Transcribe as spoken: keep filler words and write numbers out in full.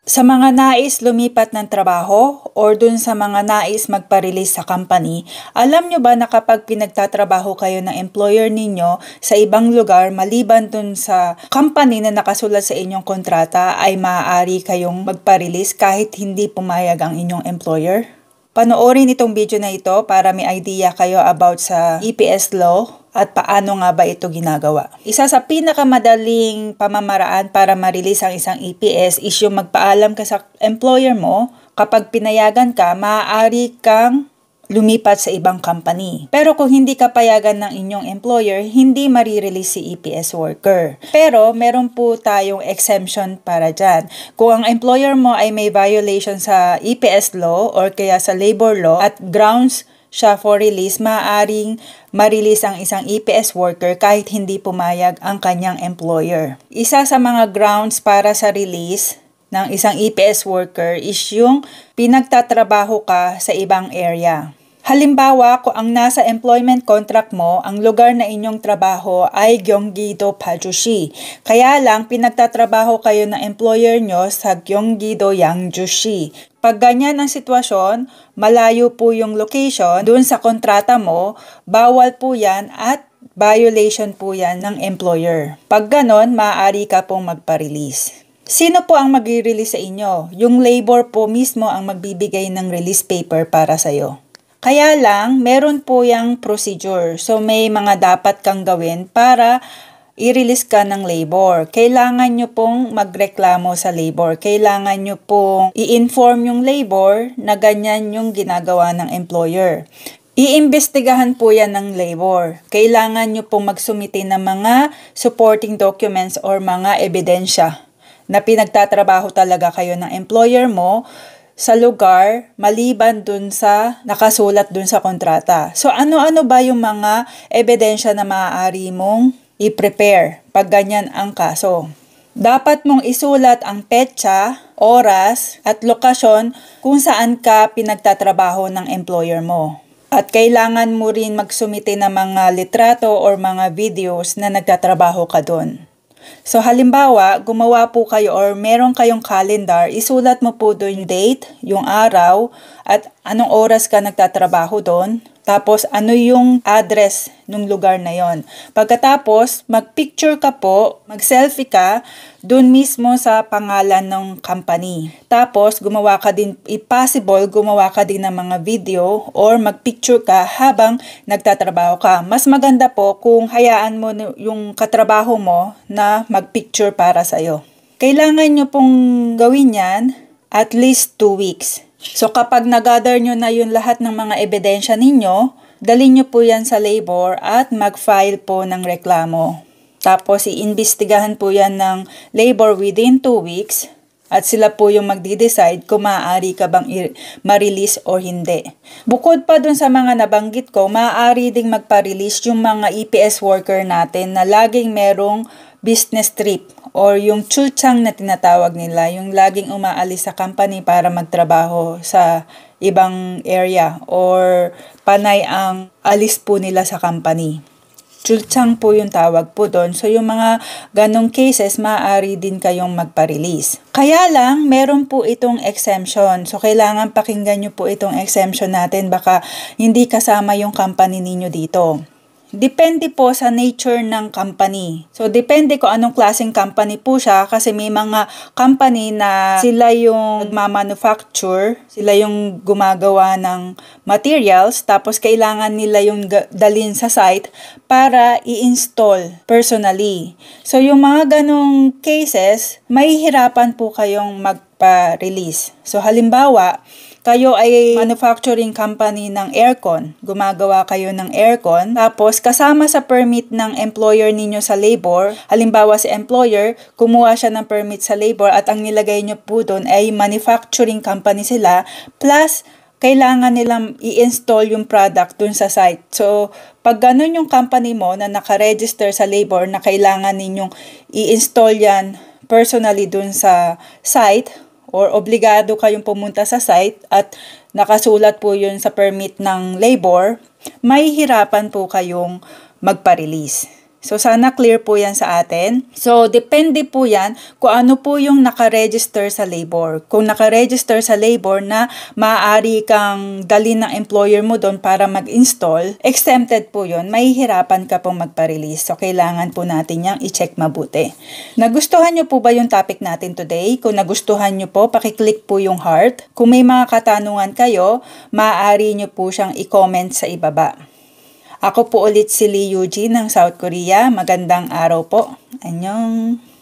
Sa mga nais lumipat ng trabaho or dun sa mga nais magpa-release sa company, alam nyo ba na kapag pinagtatrabaho kayo ng employer ninyo sa ibang lugar maliban dun sa company na nakasulat sa inyong kontrata ay maaari kayong magpa-release kahit hindi pumayag ang inyong employer? Panoorin itong video na ito para may idea kayo about sa E P S law at paano nga ba ito ginagawa. Isa sa pinakamadaling pamamaraan para ma-release ang isang E P S is yung magpaalam ka sa employer mo. Kapag pinayagan ka, maaari kang lumipat sa ibang company. Pero kung hindi ka payagan ng inyong employer, hindi marirelease si E P S worker. Pero meron po tayong exemption para dyan. Kung ang employer mo ay may violation sa E P S law or kaya sa labor law at grounds siya for release, maaaring ma-release ang isang E P S worker kahit hindi pumayag ang kanyang employer. Isa sa mga grounds para sa release ng isang E P S worker is yung pinagtatrabaho ka sa ibang area. Halimbawa, kung ang nasa employment contract mo, ang lugar na inyong trabaho ay Gyeonggi-do, Pajushi. Kaya lang, pinagtatrabaho kayo ng employer nyo sa Gyeonggi-do, Yangju-shi. Pag ganyan ang sitwasyon, malayo po yung location, dun sa kontrata mo, bawal po yan at violation po yan ng employer. Pag ganon, maaari ka pong magpa-release. Sino po ang mag-release sa inyo? Yung labor po mismo ang magbibigay ng release paper para sa'yo. Kaya lang, meron po yung procedure. So, may mga dapat kang gawin para i-release ka ng labor. Kailangan nyo pong magreklamo sa labor. Kailangan nyo pong i-inform yung labor na ganyan yung ginagawa ng employer. Iimbestigahan po yan ng labor. Kailangan nyo pong magsumite ng mga supporting documents or mga ebidensya na pinagtatrabaho talaga kayo ng employer mo sa lugar maliban dun sa nakasulat dun sa kontrata. So ano-ano ba yung mga ebidensya na maaari mong i-prepare pag ganyan ang kaso? Dapat mong isulat ang petsa, oras at lokasyon kung saan ka pinagtatrabaho ng employer mo. At kailangan mo rin magsumite ng mga litrato or mga videos na nagtatrabaho ka dun. So halimbawa, gumawa po kayo or meron kayong calendar, isulat mo po doon yung date, yung araw, at anong oras ka nagtatrabaho doon. Tapos ano yung address ng lugar na yon. Pagkatapos, mag-picture ka po, mag-selfie ka doon mismo sa pangalan ng company. Tapos gumawa ka din, if possible, gumawa ka din ng mga video or mag-picture ka habang nagtatrabaho ka. Mas maganda po kung hayaan mo yung katrabaho mo na mag-picture para sa'yo. Kailangan nyo pong gawin yan at least two weeks. So kapag nag-gather nyo na yung lahat ng mga ebidensya ninyo, dalhin nyo po yan sa labor at mag-file po ng reklamo. Tapos iimbestigahan po yan ng labor within two weeks at sila po yung magde-decide kung maaari ka bang ma-release o hindi. Bukod pa dun sa mga nabanggit ko, maaari ding magpa-release yung mga E P S worker natin na laging merong business trip or yung chulchang na tinatawag nila, yung laging umaalis sa company para magtrabaho sa ibang area or panay ang alis po nila sa company. Chulchang po yung tawag po doon. So yung mga ganong cases, maaari din kayong magpa-release. Kaya lang, meron po itong exemption. So kailangan pakinggan nyo po itong exemption natin. Baka hindi kasama yung company ninyo dito. Depende po sa nature ng company. So, depende kung anong klaseng company po siya kasi may mga company na sila yung nagmamanufacture, sila yung gumagawa ng materials, tapos kailangan nila yung dalhin sa site para i-install personally. So, yung mga ganong cases, mahihirapan po kayong magpa-release. So, halimbawa, kayo ay manufacturing company ng aircon. Gumagawa kayo ng aircon. Tapos, kasama sa permit ng employer ninyo sa labor, halimbawa si employer, kumuha siya ng permit sa labor at ang nilagay nyo po doon ay manufacturing company sila. Plus, kailangan nilang i-install yung product doon sa site. So, pag ganun yung company mo na nakaregister sa labor na kailangan ninyong i-install yan personally doon sa site, or obligado kayong pumunta sa site at nakasulat po yun sa permit ng labor, mahihirapan po kayong magpa-release. So, sana clear po yan sa atin. So, depende po yan kung ano po yung nakaregister sa labor. Kung nakaregister sa labor na maaari kang dalhin ng employer mo doon para mag-install, exempted po yun. Mahihirapan ka pong magpa-release. So, kailangan po natin yang i-check mabuti. Nagustuhan nyo po ba yung topic natin today? Kung nagustuhan nyo po, pakiclick po yung heart. Kung may mga katanungan kayo, maaari nyo po siyang i-comment sa ibaba. Ako po ulit si Lee Eugene ng South Korea. Magandang araw po. Annyeong.